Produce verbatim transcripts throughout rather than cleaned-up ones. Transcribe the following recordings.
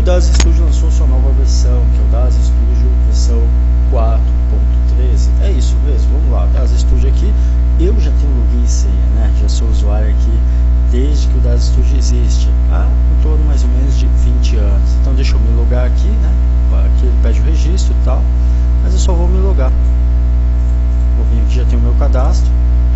DAZ Studio lançou sua nova versão, que é o DAZ Studio versão quatro ponto treze. É isso mesmo, vamos lá. DAZ Studio aqui, eu já tenho login e senha, né? Já sou usuário aqui desde que o DAZ Studio existe, há em torno mais ou menos de vinte anos. Então deixa eu me logar aqui, né? Aqui ele pede o registro e tal, mas eu só vou me logar. Vou vir aqui, já tenho o meu cadastro.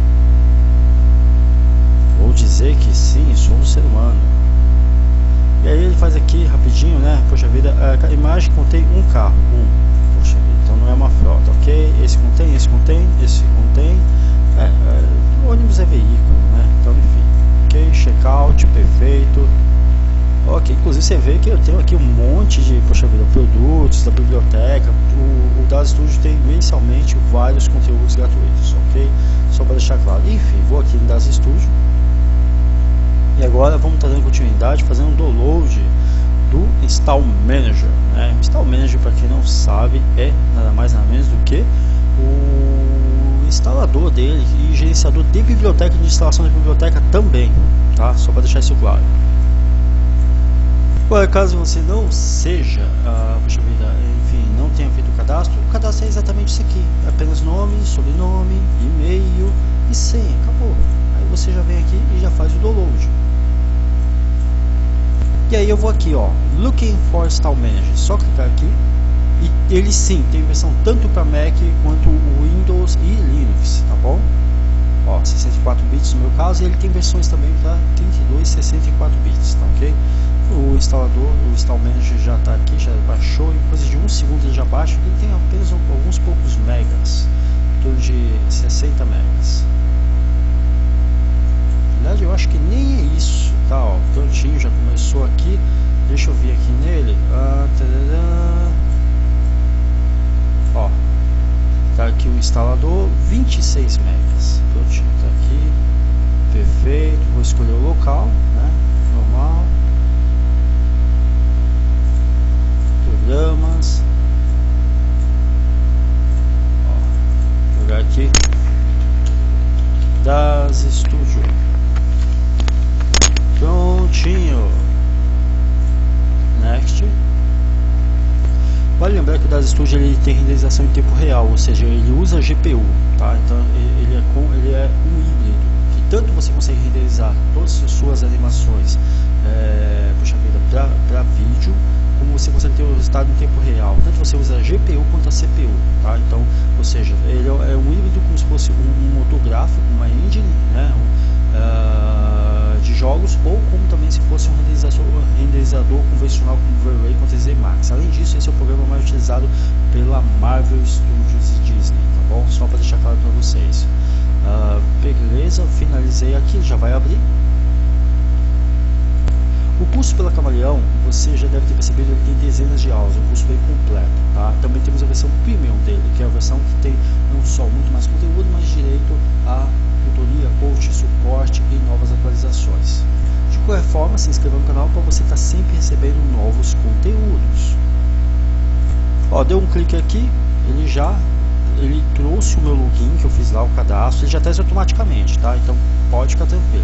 Vou dizer que sim, sou um ser humano. E aí ele faz aqui rapidinho, né? Poxa vida, a imagem contém um carro, um. Poxa vida, então não é uma frota, ok? Esse contém, esse contém, esse contém. É, é, o ônibus é veículo, né? Então enfim, ok? Checkout, perfeito. Ok, inclusive você vê que eu tenho aqui um monte de, poxa vida, produtos da biblioteca. O, o DAZ Studio tem mensalmente vários conteúdos gratuitos, ok? Só para deixar claro. Enfim, vou aqui no DAZ Studio. E agora vamos estar dando continuidade, fazendo um download do Install Manager, né? Install Manager, para quem não sabe, é nada mais nada menos do que o instalador dele e gerenciador de biblioteca, de instalação de biblioteca também, tá? Só para deixar isso claro. Agora, caso você não seja, ah, puxa vida, enfim, não tenha feito o cadastro, o cadastro é exatamente isso aqui, é apenas nome, sobrenome, e-mail e senha, acabou. Aí você já vem aqui e já faz o download. E aí eu vou aqui, ó, Looking for Install Manager, só clicar aqui e ele sim tem versão tanto para Mac quanto o Windows e Linux, tá bom? Ó, sessenta e quatro bits no meu caso, e ele tem versões também para trinta e dois e sessenta e quatro bits, tá ok? O instalador, o Install Manager já está aqui, já baixou, em coisa de um segundo ele já baixa, ele tem apenas alguns poucos megas, em torno de sessenta megas. Na verdade eu acho que nem é isso, tá, ó, prontinho, já começou aqui, deixa eu vir aqui nele, ah, ó, tá aqui o instalador, vinte e seis megas, prontinho, tá aqui, perfeito, vou escolher o local, né, normal, programas, ó, vou jogar aqui, DAZ Studio. Prontinho. Next. Vale lembrar que o DAZ Studio ele tem renderização em tempo real, ou seja, ele usa G P U, tá? Então ele é, com, ele é um híbrido, que tanto você consegue renderizar todas as suas animações, é, puxa vida, para vídeo, como você consegue ter o resultado em tempo real. Tanto você usa a G P U quanto a C P U, tá? Então, ou seja, ele é um híbrido como se fosse um, um motor gráfico, uma engine, né? Um, uh, de jogos, ou como também se fosse um renderizador, renderizador convencional como o V-Ray com T Z Max. Além disso, esse é o programa mais utilizado pela Marvel Studios e Disney, tá bom? Só para deixar claro para vocês. Uh, beleza, finalizei aqui, já vai abrir. O curso pela Camaleão, você já deve ter percebido, ele tem dezenas de aulas, é um curso bem completo, tá? Também temos a versão premium dele, que é a versão que tem não só muito mais conteúdo, mas direito a tutoria, coach, suporte e novas atualizações. De qualquer forma, se inscreva no canal para você estar sempre recebendo novos conteúdos. Ó, deu um clique aqui, ele já ele trouxe o meu login que eu fiz lá, o cadastro, ele já testa automaticamente, tá? Então pode ficar tranquilo.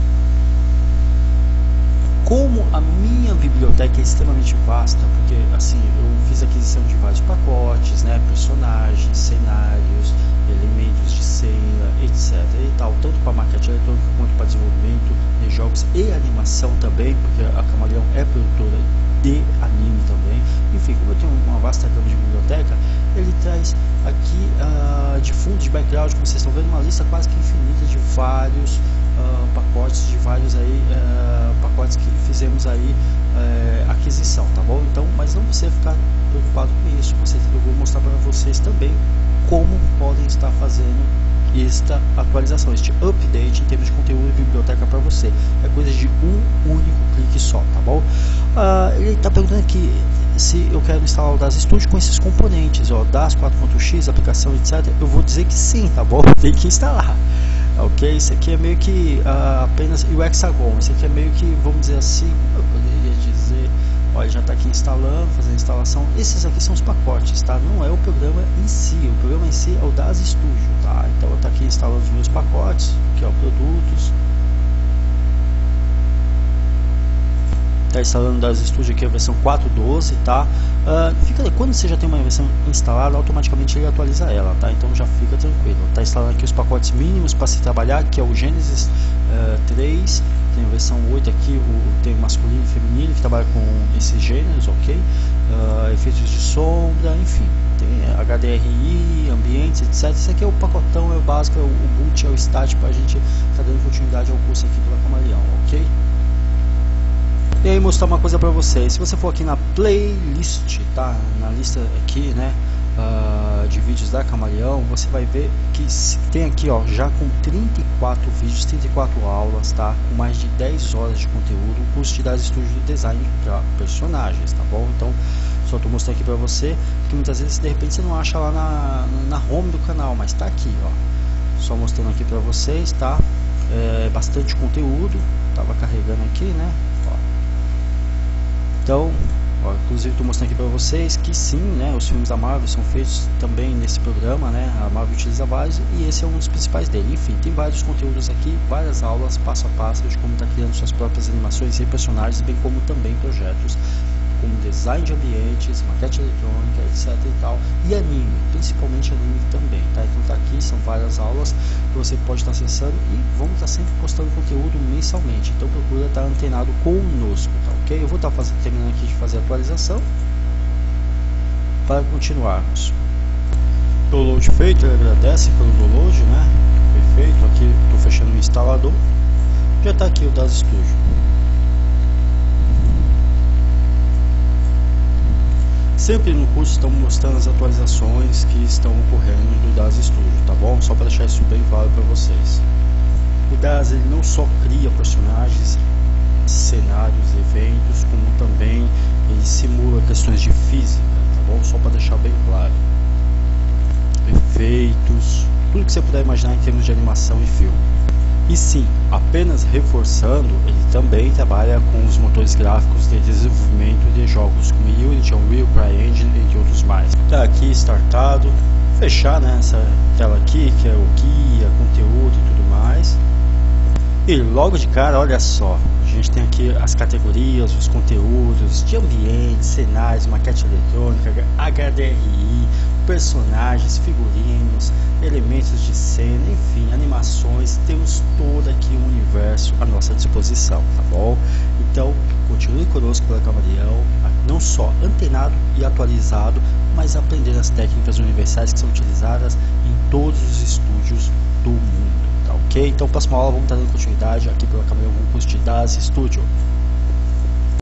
Como a minha biblioteca é extremamente vasta, porque assim, eu fiz aquisição de vários pacotes, né, personagens, cenários, elementos de cena, etc e tal, tanto para marketing eletrônica quanto para desenvolvimento de jogos e animação também, porque a Camaleão é produtora de anime também. Enfim, como eu tenho uma vasta gama de biblioteca, ele traz aqui uh, de fundo, de background, como vocês estão vendo, uma lista quase que infinita de vários uh, pacotes, de vários aí uh, pacotes que fizemos aí uh, aquisição, tá bom? Então, mas não precisa ficar preocupado com isso, você, eu vou mostrar para vocês também como podem estar fazendo esta atualização, este update em termos de conteúdo e biblioteca para você. É coisa de um único clique só, tá bom? Uh, ele está perguntando aqui se eu quero instalar o DAZ Studio com esses componentes, ó, DAZ quatro ponto x, aplicação, etcétera. Eu vou dizer que sim, tá bom? Tem que instalar, ok? Isso aqui é meio que uh, apenas o Hexagon. Isso aqui é meio que, vamos dizer assim, eu poderia dizer, olha, já está aqui instalando, fazendo a instalação. Esses aqui são os pacotes, tá? Não é o programa em si. O programa em si é o DAZ Studio, tá? Então eu estou aqui instalando os meus pacotes, que é o produtos. Está instalando o DAZ Studio aqui a versão quatro ponto doze, tá? Uh, fica, quando você já tem uma versão instalada, automaticamente ele atualiza ela, tá? Então já fica tranquilo. Está instalando aqui os pacotes mínimos para se trabalhar, que é o Genesis uh, três, tem a versão oito aqui, o, tem o masculino e feminino que trabalha com esses gêneros, ok? Uh, efeitos de sombra, enfim, tem H D R I, ambientes, etcétera. Esse aqui é o pacotão, é o básico, é o, o boot, é o start para a gente estar tá dando continuidade ao curso aqui pela Camaleão, ok? E aí mostrar uma coisa para vocês, se você for aqui na playlist, tá, na lista aqui, né, uh, de vídeos da Camaleão, você vai ver que tem aqui, ó, já com trinta e quatro vídeos, trinta e quatro aulas, tá, com mais de dez horas de conteúdo, o curso de DAZ Studio de design para personagens, tá bom? Então, só tô mostrando aqui para você, que muitas vezes de repente você não acha lá na, na home do canal, mas tá aqui, ó, só mostrando aqui para vocês, tá, é bastante conteúdo, tava carregando aqui, né. Então, ó, inclusive estou mostrando aqui para vocês que sim, né, os filmes da Marvel são feitos também nesse programa, né, a Marvel utiliza vários e esse é um dos principais dele. Enfim, tem vários conteúdos aqui, várias aulas passo a passo de como está criando suas próprias animações e personagens, bem como também projetos como design de ambientes, maquete eletrônica, etc e tal, e anime, principalmente anime também, tá? Então tá aqui, são várias aulas que você pode estar acessando e vamos estar sempre postando conteúdo mensalmente, então procura estar antenado conosco, tá ok? Eu vou estar fazendo, terminando aqui de fazer a atualização para continuarmos. Download feito, ele agradece pelo download, né? Perfeito, aqui estou fechando o instalador, já está aqui o DAZ Studio. Sempre no curso estamos mostrando as atualizações que estão ocorrendo do DAZ Studio, tá bom? Só para deixar isso bem claro para vocês. O DAZ ele não só cria personagens, cenários, eventos, como também ele simula questões de física, tá bom? Só para deixar bem claro. Efeitos, tudo que você puder imaginar em termos de animação e filme. E sim, apenas reforçando, ele também trabalha com os motores gráficos de desenvolvimento de jogos como Unity, Unreal, CryEngine, entre outros mais. Tá aqui startado, fechar, né, essa tela aqui que é o guia, conteúdo e tudo mais. E logo de cara, olha só, a gente tem aqui as categorias, os conteúdos de ambiente, cenários, maquete eletrônica, H D R I, personagens, figurinos, elementos de cena, enfim, animações. Temos todo aqui um universo à nossa disposição, tá bom? Então, continue conosco pela Camaleão, não só antenado e atualizado, mas aprender as técnicas universais que são utilizadas em todos os estúdios do mundo. Ok? Então, próxima aula vamos estar dando continuidade aqui pela Camaleão com o curso de DAZ Studio.